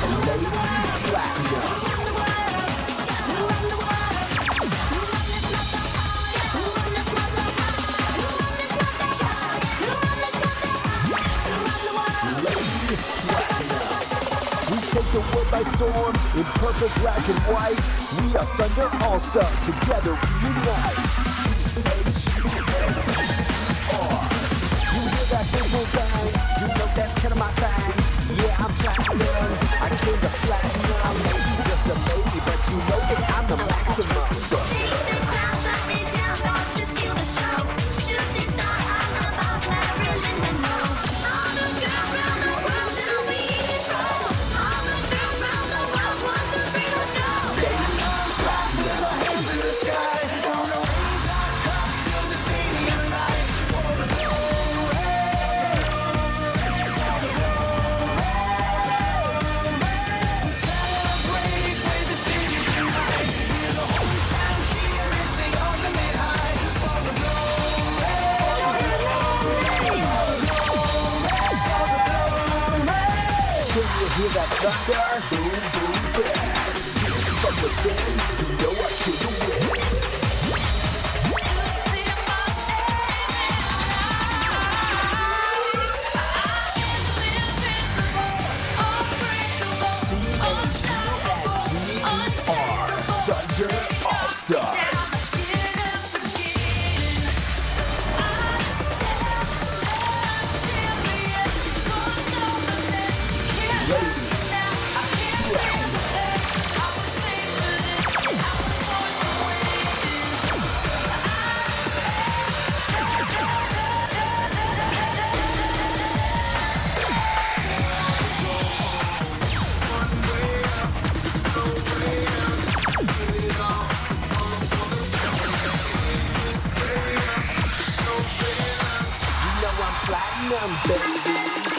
We take the world by storm in purple, black, and white. We are Thunder All-Stars, together we unite. C-H-U-N-T-R. You hear that big bull bang? You know that's kind of my thing. Yeah, I'm platinum. I came to flatten. I'm maybe just a lady, but you know that I'm the maximum. Take the crown, shut me down, don't just steal the show. Shooting star, I'm the boss, Marilyn Monroe. All the girls round the world, now we control. All the girls round the world, 1, 2, 3, let's go. Platinum. Hands in the sky, on the wings I come, fill the stadium lights for the glory. Celebrate with the city tonight. Hear the whole town cheer, it's the ultimate high for the glory. Can you hear that thunder? Boom, boom, blast. From within, you know I can't win. C-H-U-N-T-R. Thunder All-Stars. You know I'm platinum, baby.